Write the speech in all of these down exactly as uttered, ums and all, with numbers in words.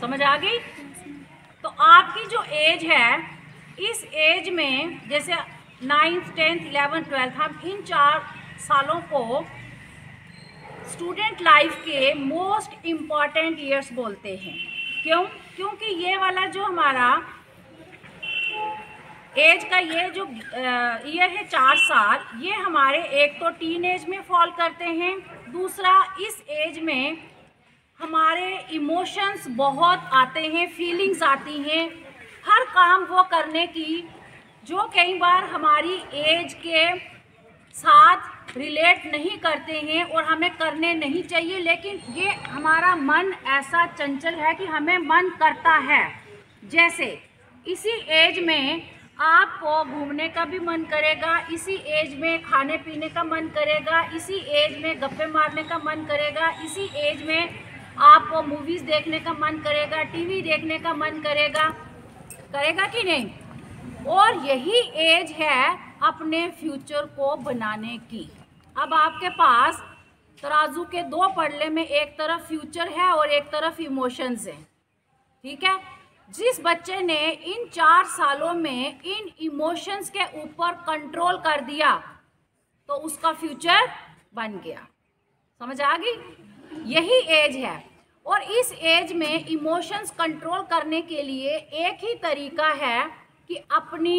समझ आ गई? तो आपकी जो एज है, इस एज में जैसे नाइन्थ, टेंथ, इलेवन, ट्वेल्थ, हम इन चार सालों को स्टूडेंट लाइफ के मोस्ट इम्पॉर्टेंट ईयर्स बोलते हैं। क्यों? क्योंकि ये वाला जो हमारा एज का ये जो ईयर है चार साल, ये हमारे एक तो टीन एज में फॉल करते हैं, दूसरा इस एज में हमारे इमोशंस बहुत आते हैं, फीलिंग्स आती हैं, हर काम वो करने की जो कई बार हमारी एज के साथ रिलेट नहीं करते हैं और हमें करने नहीं चाहिए, लेकिन ये हमारा मन ऐसा चंचल है कि हमें मन करता है। जैसे इसी एज में आपको घूमने का भी मन करेगा, इसी एज में खाने पीने का मन करेगा, इसी एज में गप्पे मारने का मन करेगा, इसी एज में आपको मूवीज़ देखने का मन करेगा, टीवी देखने का मन करेगा, करेगा कि नहीं? और यही एज है अपने फ्यूचर को बनाने की। अब आपके पास तराजू के दो पड़ले में एक तरफ फ्यूचर है और एक तरफ इमोशंस है, ठीक है? जिस बच्चे ने इन चार सालों में इन इमोशंस के ऊपर कंट्रोल कर दिया तो उसका फ्यूचर बन गया। समझ आ गई? यही एज है। और इस एज में इमोशंस कंट्रोल करने के लिए एक ही तरीका है कि अपनी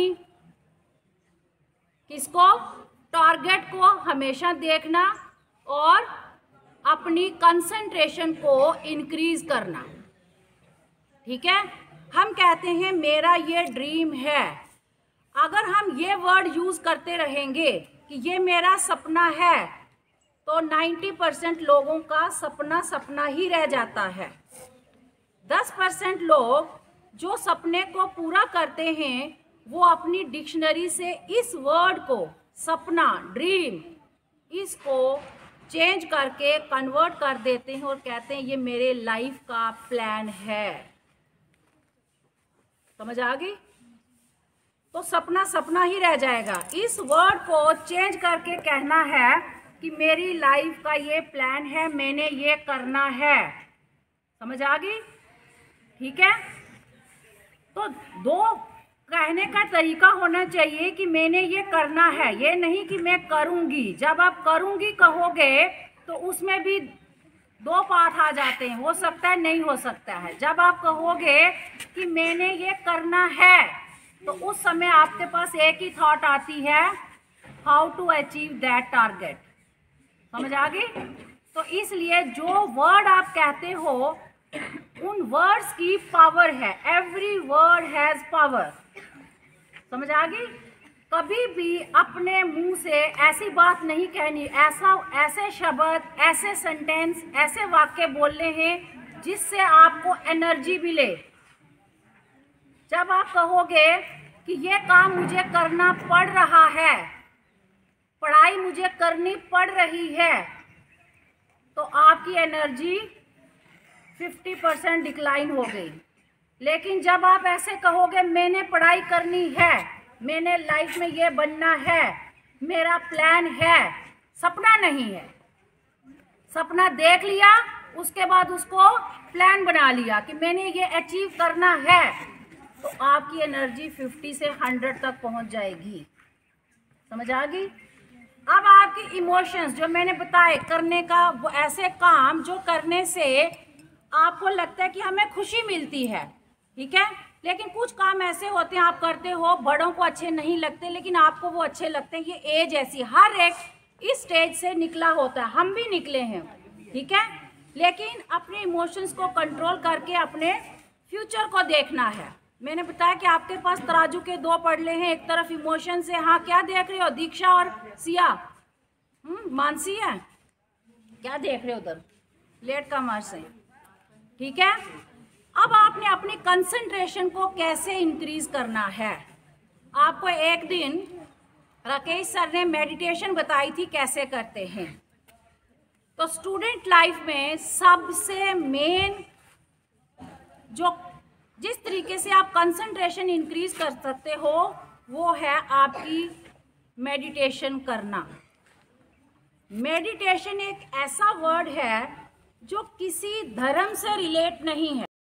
किसको टारगेट को हमेशा देखना और अपनी कंसंट्रेशन को इंक्रीज करना, ठीक है? हम कहते हैं मेरा ये ड्रीम है। अगर हम ये वर्ड यूज़ करते रहेंगे कि ये मेरा सपना है, तो नब्बे परसेंट लोगों का सपना सपना ही रह जाता है। दस परसेंट लोग जो सपने को पूरा करते हैं वो अपनी डिक्शनरी से इस वर्ड को, सपना, ड्रीम, इसको चेंज करके कन्वर्ट कर देते हैं और कहते हैं ये मेरे लाइफ का प्लान है। समझ आ गई? तो सपना सपना ही रह जाएगा। इस वर्ड को चेंज करके कहना है कि मेरी लाइफ का ये प्लान है, मैंने ये करना है। समझ आ गई? ठीक है? तो दो कहने का तरीका होना चाहिए कि मैंने ये करना है, ये नहीं कि मैं करूँगी। जब आप करूँगी कहोगे तो उसमें भी दो पार्ट आ जाते हैं, हो सकता है, नहीं हो सकता है। जब आप कहोगे कि मैंने ये करना है तो उस समय आपके पास एक ही थॉट आती है, how to achieve that target. समझ आ गई? तो इसलिए जो वर्ड आप कहते हो उन वर्ड्स की पावर है। Every word has power. समझ आ गई? कभी भी अपने मुंह से ऐसी बात नहीं कहनी, ऐसा ऐसे शब्द, ऐसे सेंटेंस, ऐसे वाक्य बोलने हैं जिससे आपको एनर्जी मिले। जब आप कहोगे कि ये काम मुझे करना पड़ रहा है, पढ़ाई मुझे करनी पड़ रही है, तो आपकी एनर्जी पचास परसेंट डिक्लाइन हो गई। लेकिन जब आप ऐसे कहोगे मैंने पढ़ाई करनी है, मैंने लाइफ में ये बनना है, मेरा प्लान है, सपना नहीं है, सपना देख लिया, उसके बाद उसको प्लान बना लिया कि मैंने ये अचीव करना है, तो आपकी एनर्जी पचास से सौ तक पहुंच जाएगी। समझ आ गई? अब आपकी इमोशंस जो मैंने बताए करने का, वो ऐसे काम जो करने से आपको लगता है कि हमें खुशी मिलती है, ठीक है? लेकिन कुछ काम ऐसे होते हैं आप करते हो, बड़ों को अच्छे नहीं लगते लेकिन आपको वो अच्छे लगते हैं। ये एज ऐसी, हर एक इस स्टेज से निकला होता है, हम भी निकले हैं, ठीक है? लेकिन अपने इमोशंस को कंट्रोल करके अपने फ्यूचर को देखना है। मैंने बताया कि आपके पास तराजू के दो पड़ले हैं, एक तरफ इमोशंस है। हाँ, क्या देख रहे हो दीक्षा और सिया? हम्म मानसी है, क्या देख रहे हो उधर? लेट कमर से, ठीक है? अब आपने अपनी कंसंट्रेशन को कैसे इंक्रीज करना है? आपको एक दिन राकेश सर ने मेडिटेशन बताई थी कैसे करते हैं। तो स्टूडेंट लाइफ में सबसे मेन जो जिस तरीके से आप कंसंट्रेशन इंक्रीज कर सकते हो वो है आपकी मेडिटेशन करना। मेडिटेशन एक ऐसा वर्ड है जो किसी धर्म से रिलेट नहीं है।